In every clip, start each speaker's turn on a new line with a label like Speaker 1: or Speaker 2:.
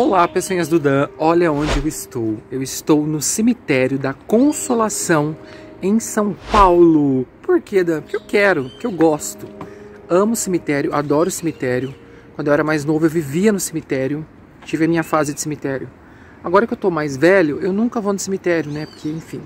Speaker 1: Olá, pessoinhas do Dan, olha onde eu estou. Eu estou no cemitério da Consolação, em São Paulo. Por quê, Dan? Porque eu quero, porque eu gosto. Amo cemitério, adoro cemitério. Quando eu era mais novo eu vivia no cemitério, tive a minha fase de cemitério. Agora que eu tô mais velho, eu nunca vou no cemitério, né? Porque, enfim.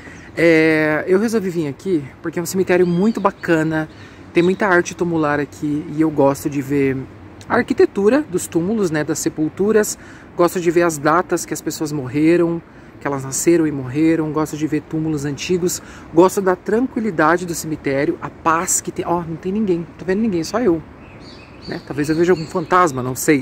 Speaker 1: Eu resolvi vir aqui porque é um cemitério muito bacana. Tem muita arte tumular aqui e eu gosto de ver a arquitetura dos túmulos, né, das sepulturas. Gosto de ver as datas que as pessoas morreram, que elas nasceram e morreram. Gosto de ver túmulos antigos. Gosto da tranquilidade do cemitério, a paz que tem. Ó, não tem ninguém, não tô vendo ninguém, só eu. Né? Talvez eu veja algum fantasma, não sei.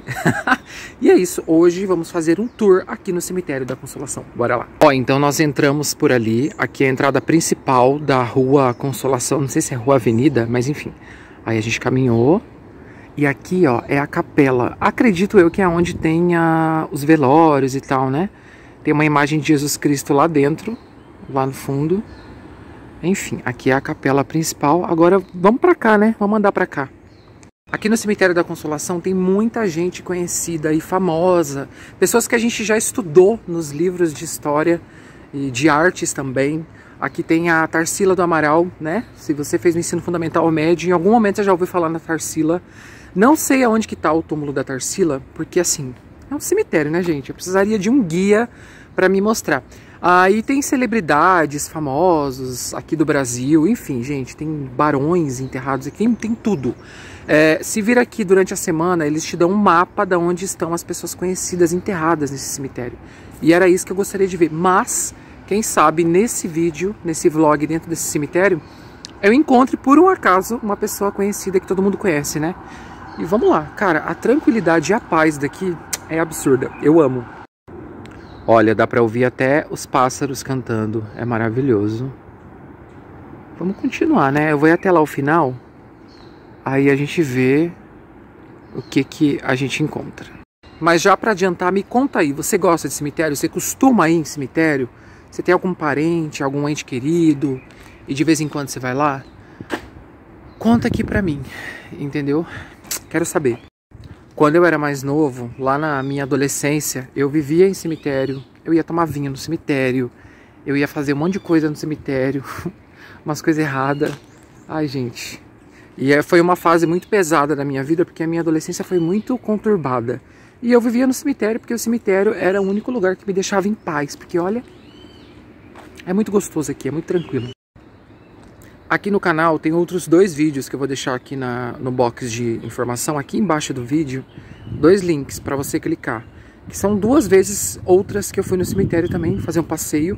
Speaker 1: E é isso, hoje vamos fazer um tour aqui no cemitério da Consolação. Bora lá. Ó, então nós entramos por ali. Aqui é a entrada principal da Rua Consolação. Não sei se é Rua Avenida, mas enfim. Aí a gente caminhou. E aqui, ó, é a capela. Acredito eu que é onde tem os velórios e tal, né? Tem uma imagem de Jesus Cristo lá dentro, lá no fundo. Enfim, aqui é a capela principal. Agora vamos pra cá, né? Vamos andar pra cá. Aqui no cemitério da Consolação tem muita gente conhecida e famosa. Pessoas que a gente já estudou nos livros de história e de artes também. Aqui tem a Tarsila do Amaral, né? Se você fez o ensino fundamental ou médio, em algum momento você já ouviu falar na Tarsila. Não sei aonde que tá o túmulo da Tarsila, porque assim, é um cemitério, né, gente? Eu precisaria de um guia para me mostrar. Aí tem celebridades famosos aqui do Brasil, enfim, gente, tem barões enterrados aqui, tem tudo. Se vir aqui durante a semana, eles te dão um mapa de onde estão as pessoas conhecidas enterradas nesse cemitério. E era isso que eu gostaria de ver. Mas, quem sabe, nesse vídeo, nesse vlog dentro desse cemitério, eu encontre, por um acaso, uma pessoa conhecida que todo mundo conhece, né? E vamos lá, cara, a tranquilidade e a paz daqui é absurda, eu amo. Olha, dá pra ouvir até os pássaros cantando, é maravilhoso. Vamos continuar, né? Eu vou ir até lá ao final, aí a gente vê o que a gente encontra. Mas já pra adiantar, me conta aí, você gosta de cemitério? Você costuma ir em cemitério? Você tem algum parente, algum ente querido e de vez em quando você vai lá? Conta aqui pra mim, entendeu? Quero saber. Quando eu era mais novo, lá na minha adolescência, eu vivia em cemitério, eu ia tomar vinho no cemitério, eu ia fazer um monte de coisa no cemitério, umas coisas erradas. Ai, gente. E foi uma fase muito pesada da minha vida, porque a minha adolescência foi muito conturbada. E eu vivia no cemitério, porque o cemitério era o único lugar que me deixava em paz, porque olha, é muito gostoso aqui, é muito tranquilo. Aqui no canal tem outros 2 vídeos que eu vou deixar aqui no box de informação, aqui embaixo do vídeo, 2 links para você clicar. Que são 2 vezes outras que eu fui no cemitério também, fazer um passeio.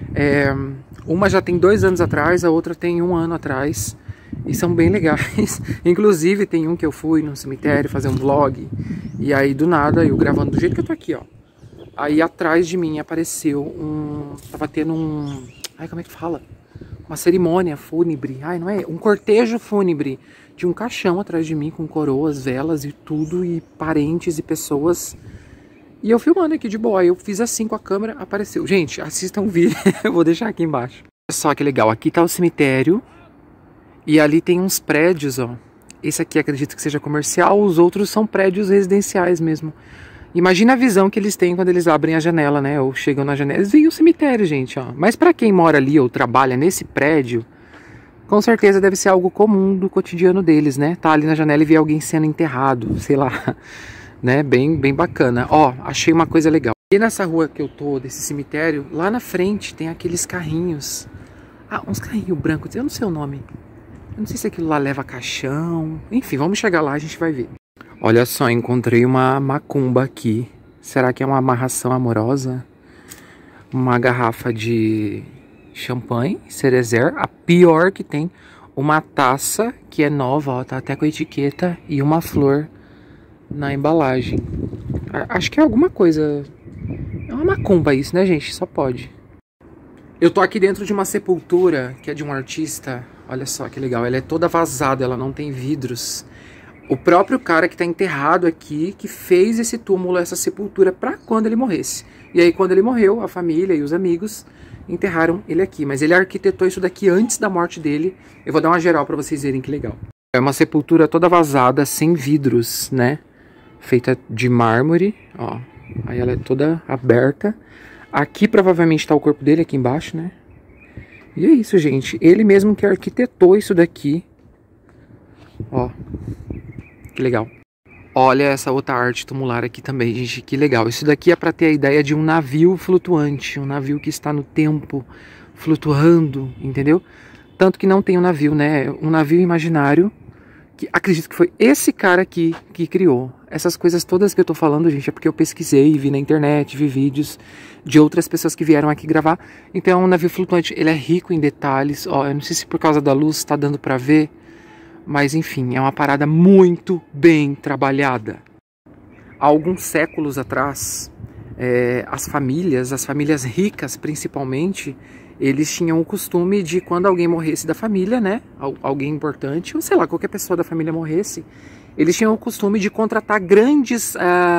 Speaker 1: Uma já tem 2 anos atrás, a outra tem 1 ano atrás. E são bem legais. Inclusive tem um que eu fui no cemitério fazer um vlog. E aí do nada, eu gravando do jeito que eu tô aqui, ó. Aí atrás de mim apareceu tava tendo ai, como é que fala? Uma cerimônia fúnebre, ai, não é? Um cortejo fúnebre de um caixão atrás de mim com coroas, velas e tudo, e parentes e pessoas. E eu filmando aqui de boa, eu fiz assim com a câmera, apareceu. Gente, assistam o vídeo, eu vou deixar aqui embaixo. Olha só que legal, aqui tá o cemitério e ali tem uns prédios, ó. Esse aqui acredito que seja comercial, os outros são prédios residenciais mesmo. Imagina a visão que eles têm quando eles abrem a janela, né? Ou chegam na janela. Eles veem o cemitério, gente, ó. Mas pra quem mora ali ou trabalha nesse prédio, com certeza deve ser algo comum do cotidiano deles, né? Tá ali na janela e ver alguém sendo enterrado, sei lá. Né? Bem bacana. Ó, achei uma coisa legal. E nessa rua que eu tô, desse cemitério, lá na frente tem aqueles carrinhos. Ah, uns carrinhos brancos, eu não sei o nome. Eu não sei se aquilo lá leva caixão. Enfim, vamos chegar lá, a gente vai ver. Olha só, encontrei uma macumba aqui. Será que é uma amarração amorosa? Uma garrafa de champanhe, cerezer, a pior que tem. Uma taça que é nova, ó, tá até com a etiqueta. E uma flor na embalagem. Acho que é alguma coisa. É uma macumba isso, né, gente? Só pode. Eu tô aqui dentro de uma sepultura que é de um artista. Olha só que legal, ela é toda vazada, ela não tem vidros. O próprio cara que está enterrado aqui, que fez esse túmulo, essa sepultura, para quando ele morresse. E aí, quando ele morreu, a família e os amigos enterraram ele aqui. Mas ele arquitetou isso daqui antes da morte dele. Eu vou dar uma geral para vocês verem que legal. É uma sepultura toda vazada, sem vidros, né? Feita de mármore, ó. Aí ela é toda aberta. Aqui provavelmente tá o corpo dele, aqui embaixo, né? E é isso, gente. Ele mesmo que arquitetou isso daqui. Ó, que legal. Olha essa outra arte tumular aqui também, gente, que legal. Isso daqui é para ter a ideia de um navio flutuante, um navio que está no tempo, flutuando, entendeu? Tanto que não tem um navio, né? Um navio imaginário, que acredito que foi esse cara aqui que criou. Essas coisas todas que eu tô falando, gente, é porque eu pesquisei, vi na internet, vi vídeos de outras pessoas que vieram aqui gravar. Então é um navio flutuante, ele é rico em detalhes. Ó, eu não sei se por causa da luz tá dando para ver. Mas enfim, é uma parada muito bem trabalhada. Há alguns séculos atrás, as famílias ricas principalmente, eles tinham o costume de quando alguém morresse da família, né? Alguém importante, ou sei lá, qualquer pessoa da família morresse, eles tinham o costume de contratar grandes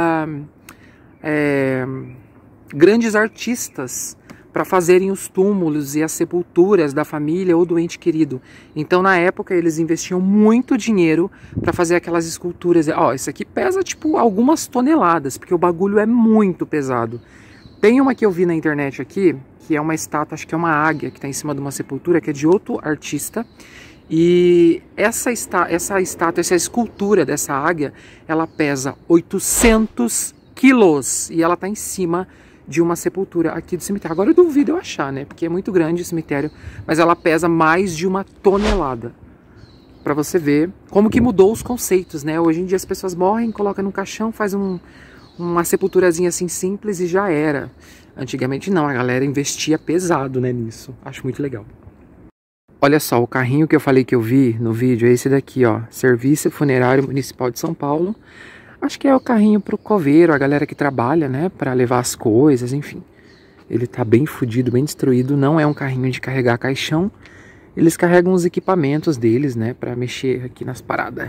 Speaker 1: artistas para fazerem os túmulos e as sepulturas da família ou do ente querido. Então, na época, eles investiam muito dinheiro para fazer aquelas esculturas. Ó, isso aqui pesa, tipo, algumas toneladas, porque o bagulho é muito pesado. Tem uma que eu vi na internet aqui, que é uma estátua, acho que é uma águia, que está em cima de uma sepultura, que é de outro artista. E essa escultura dessa águia, ela pesa 800 quilos e ela está em cima de uma sepultura aqui do cemitério. Agora eu duvido eu achar, né? Porque é muito grande o cemitério, mas ela pesa mais de 1 tonelada. Pra você ver como que mudou os conceitos, né? Hoje em dia as pessoas morrem, colocam no caixão, faz uma sepulturazinha assim simples e já era. Antigamente não, a galera investia pesado, né, nisso. Acho muito legal. Olha só, o carrinho que eu falei que eu vi no vídeo é esse daqui, ó. Serviço Funerário Municipal de São Paulo. Acho que é o carrinho pro coveiro, a galera que trabalha, né, para levar as coisas, enfim. Ele tá bem fodido, bem destruído, não é um carrinho de carregar caixão. Eles carregam os equipamentos deles, né, para mexer aqui nas paradas.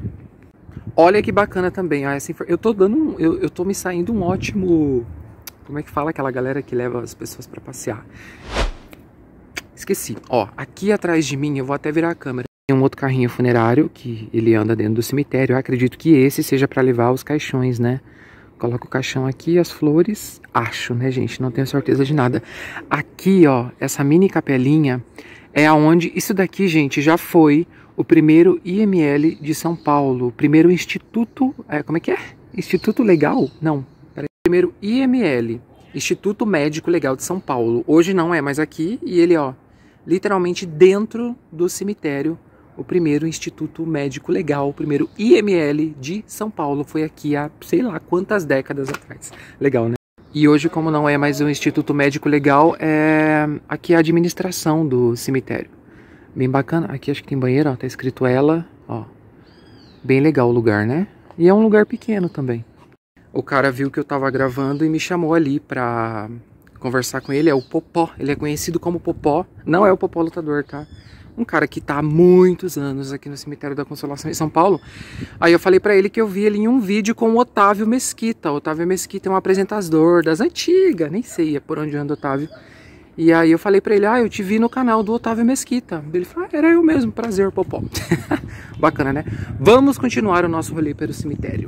Speaker 1: Olha que bacana também, ó, eu tô me saindo um ótimo, como é que fala aquela galera que leva as pessoas para passear? Esqueci. Ó, aqui atrás de mim, eu vou até virar a câmera. Tem um outro carrinho funerário que ele anda dentro do cemitério. Eu acredito que esse seja para levar os caixões, né? Coloca o caixão aqui, as flores. Acho, né, gente? Não tenho certeza de nada. Aqui, ó, essa mini capelinha é aonde... Isso daqui, gente, já foi o primeiro IML de São Paulo. O primeiro instituto... como é que é? Instituto Legal? Não. Peraí. Primeiro IML. Instituto Médico Legal de São Paulo. Hoje não é mais aqui. E ele, ó, literalmente dentro do cemitério. O primeiro Instituto Médico Legal, o primeiro IML de São Paulo, foi aqui há sei lá quantas décadas atrás. Legal, né? E hoje, como não é mais um Instituto Médico Legal, aqui é a administração do cemitério. Bem bacana. Aqui acho que tem banheiro, ó, tá escrito ela, ó. Bem legal o lugar, né? E é um lugar pequeno também. O cara viu que eu tava gravando e me chamou ali pra conversar com ele. É o Popó, ele é conhecido como Popó. Não é o Popó lutador, tá? Um cara que tá há muitos anos aqui no Cemitério da Consolação em São Paulo. Aí eu falei pra ele que eu vi ele em um vídeo com o Otávio Mesquita. O Otávio Mesquita é um apresentador das antigas, nem sei por onde anda o Otávio. E aí eu falei pra ele, eu te vi no canal do Otávio Mesquita. Ele falou, era eu mesmo, prazer, Popó. Bacana, né? Vamos continuar o nosso rolê pelo cemitério.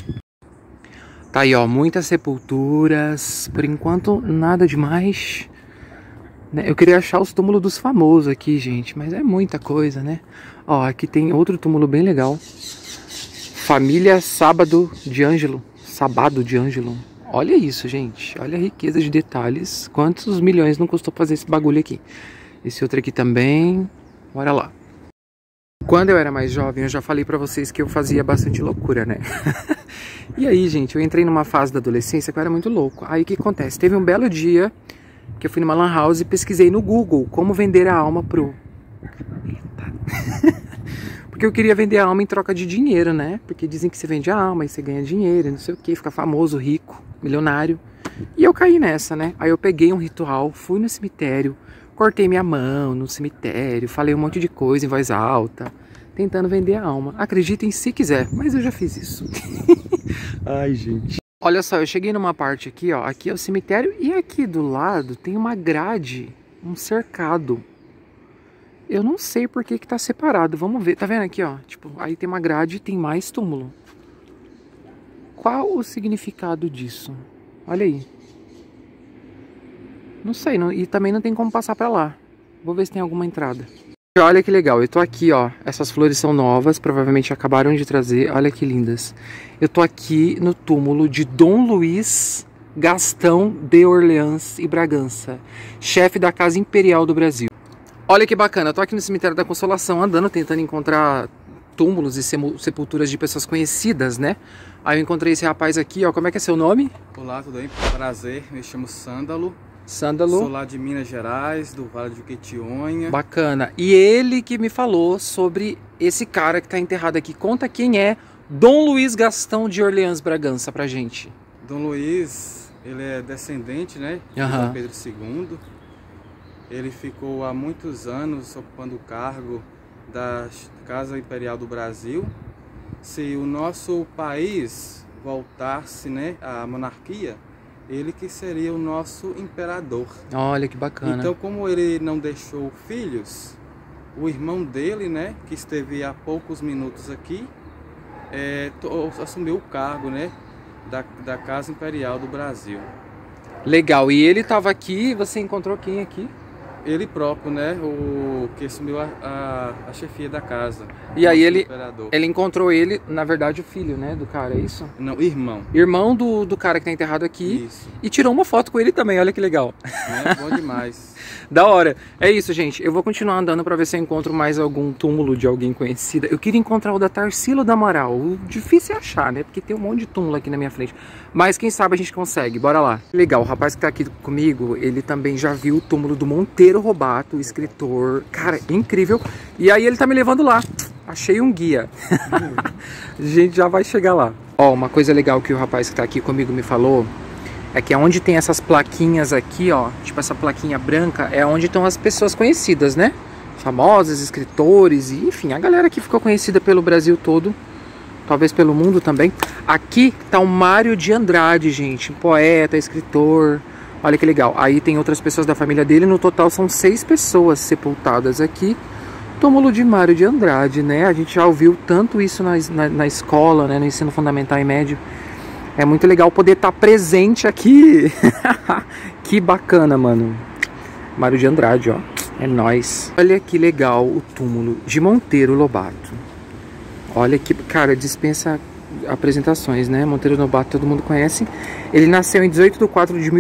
Speaker 1: Tá aí, ó, muitas sepulturas. Por enquanto, nada demais. Eu queria achar os túmulos dos famosos aqui, gente, mas é muita coisa, né? Ó, aqui tem outro túmulo bem legal. Família Sabado de Ângelo. Olha isso, gente. Olha a riqueza de detalhes. Quantos milhões não custou fazer esse bagulho aqui? Esse outro aqui também. Bora lá. Quando eu era mais jovem, eu já falei pra vocês que eu fazia bastante loucura, né? E aí, gente, eu entrei numa fase da adolescência que eu era muito louco. Aí o que acontece? Teve um belo dia que eu fui numa lan house e pesquisei no Google como vender a alma pro... Porque eu queria vender a alma em troca de dinheiro, né? Porque dizem que você vende a alma e você ganha dinheiro, não sei o que, fica famoso, rico, milionário. E eu caí nessa, né? Aí eu peguei um ritual, fui no cemitério, cortei minha mão no cemitério, falei um monte de coisa em voz alta, tentando vender a alma. Acreditem se quiser, mas eu já fiz isso. Ai, gente. Olha só, eu cheguei numa parte aqui, ó. Aqui é o cemitério e aqui do lado tem uma grade, um cercado. Eu não sei por que tá separado. Vamos ver. Tá vendo aqui, ó? Tipo, aí tem uma grade e tem mais túmulo. Qual o significado disso? Olha aí. Não sei, e também não tem como passar pra lá. Vou ver se tem alguma entrada. Olha que legal, eu tô aqui, ó. Essas flores são novas, provavelmente acabaram de trazer. Olha que lindas. Eu tô aqui no túmulo de Dom Luís Gastão de Orleans e Bragança, chefe da Casa Imperial do Brasil. Olha que bacana, eu tô aqui no Cemitério da Consolação, andando, tentando encontrar túmulos e sepulturas de pessoas conhecidas, né? Aí eu encontrei esse rapaz aqui, ó. Como é que é seu nome?
Speaker 2: Olá, tudo bem? Prazer, me chamo Sândalo.
Speaker 1: Sândalo.
Speaker 2: Sou lá de Minas Gerais, do Vale de Jequitinhonha.
Speaker 1: Bacana. E ele que me falou sobre esse cara que tá enterrado aqui. Conta quem é Dom Luís Gastão de Orleans Bragança pra gente.
Speaker 2: Dom Luís, ele é descendente, né, de Dom Pedro II. Ele ficou há muitos anos ocupando o cargo da Casa Imperial do Brasil. Se o nosso país voltasse, né, à monarquia, ele que seria o nosso imperador.
Speaker 1: Olha que bacana.
Speaker 2: Então, como ele não deixou filhos, o irmão dele, né, que esteve há poucos minutos aqui, assumiu o cargo, né, da Casa Imperial do Brasil.
Speaker 1: Legal. E ele estava aqui, você encontrou quem aqui?
Speaker 2: Ele próprio, né, o que assumiu a chefia da casa.
Speaker 1: E aí ele encontrou ele, na verdade, o filho, né, do cara, é isso?
Speaker 2: Não, irmão.
Speaker 1: Irmão do cara que tá enterrado aqui.
Speaker 2: Isso.
Speaker 1: E tirou uma foto com ele também, olha que legal.
Speaker 2: É bom demais.
Speaker 1: Da hora. É isso, gente. Eu vou continuar andando pra ver se eu encontro mais algum túmulo de alguém conhecida. Eu queria encontrar o da Tarsila do Amaral. O difícil é achar, né? Porque tem um monte de túmulo aqui na minha frente. Mas quem sabe a gente consegue. Bora lá. Legal, o rapaz que tá aqui comigo, ele também já viu o túmulo do Monteiro Lobato, o escritor. Cara, incrível. E aí ele tá me levando lá. Achei um guia. A gente já vai chegar lá. Ó, uma coisa legal que o rapaz que tá aqui comigo me falou é que onde tem essas plaquinhas aqui, ó, tipo essa plaquinha branca, é onde estão as pessoas conhecidas, né? Famosas, escritores, e enfim, a galera que ficou conhecida pelo Brasil todo, talvez pelo mundo também. Aqui tá o Mário de Andrade, gente, poeta, escritor, olha que legal. Aí tem outras pessoas da família dele, no total são 6 pessoas sepultadas aqui. Túmulo de Mário de Andrade, né? A gente já ouviu tanto isso na escola, né? No ensino fundamental e médio. É muito legal poder estar presente aqui. Que bacana, mano. Mário de Andrade, ó. É nóis. Olha que legal o túmulo de Monteiro Lobato. Olha que, cara, dispensa apresentações, né? Monteiro Lobato todo mundo conhece. Ele nasceu em 18 de 4 de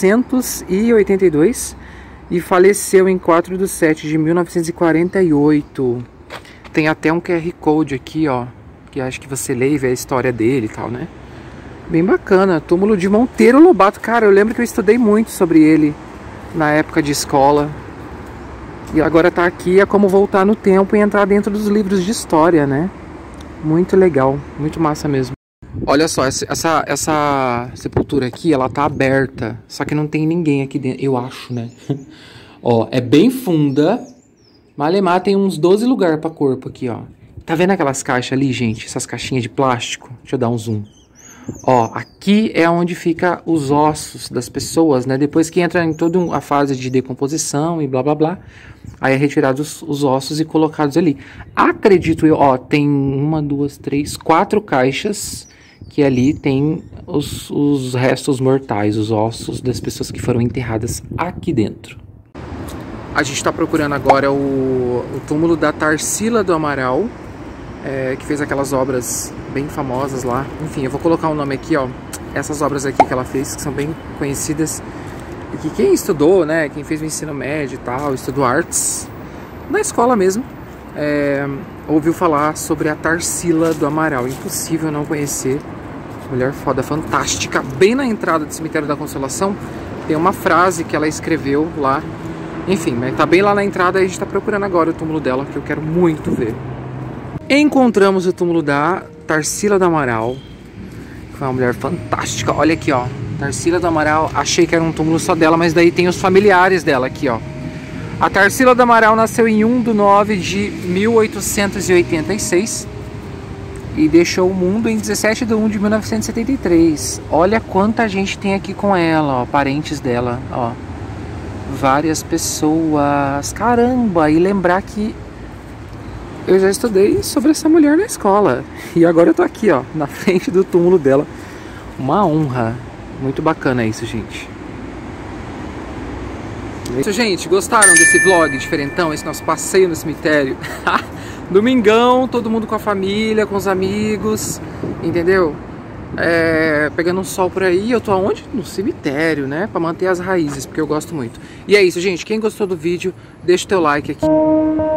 Speaker 1: 1882 e faleceu em 4 de 7 de 1948. Tem até um QR Code aqui, ó, que acho que você lê e vê a história dele e tal, né? Bem bacana, túmulo de Monteiro Lobato. Cara, eu lembro que eu estudei muito sobre ele na época de escola. E agora tá aqui, é como voltar no tempo e entrar dentro dos livros de história, né? Muito legal, muito massa mesmo. Olha só, essa sepultura aqui, ela tá aberta. Só que não tem ninguém aqui dentro, eu acho, né? Ó, é bem funda. Malemar tem uns 12 lugares pra corpo aqui, ó. Tá vendo aquelas caixas ali, gente? Essas caixinhas de plástico? Deixa eu dar um zoom. Ó, aqui é onde fica os ossos das pessoas, né? Depois que entra em toda a fase de decomposição e blá blá blá, aí é retirados os ossos e colocados ali. Acredito eu, ó, tem 1, 2, 3, 4 caixas que ali tem os restos mortais, os ossos das pessoas que foram enterradas aqui dentro. A gente tá procurando agora o túmulo da Tarsila do Amaral, que fez aquelas obras bem famosas lá. Enfim, eu vou colocar o nome aqui, ó. Essas obras aqui que ela fez, que são bem conhecidas. E que quem estudou, né, quem fez o ensino médio e tal, estudou artes, na escola mesmo, ouviu falar sobre a Tarsila do Amaral. Impossível não conhecer. Mulher foda, fantástica. Bem na entrada do Cemitério da Consolação, tem uma frase que ela escreveu lá. Enfim, mas tá bem lá na entrada e a gente tá procurando agora o túmulo dela, que eu quero muito ver. Encontramos o túmulo da Tarsila do Amaral. Foi uma mulher fantástica. Olha aqui, ó. Tarsila do Amaral. Achei que era um túmulo só dela, mas daí tem os familiares dela aqui, ó. A Tarsila do Amaral nasceu em 1 de 9 de 1886 e deixou o mundo em 17 de 1 de 1973. Olha quanta gente tem aqui com ela, ó. Parentes dela, ó. Várias pessoas. Caramba! E lembrar que eu já estudei sobre essa mulher na escola. E agora eu tô aqui, ó, na frente do túmulo dela. Uma honra. Muito bacana isso, gente. Isso, gente, gostaram desse vlog diferentão, esse nosso passeio no cemitério? Domingão, todo mundo com a família, com os amigos, entendeu? Pegando um sol por aí. Eu tô aonde? No cemitério, né? Pra manter as raízes, porque eu gosto muito. E é isso, gente. Quem gostou do vídeo, deixa o teu like aqui.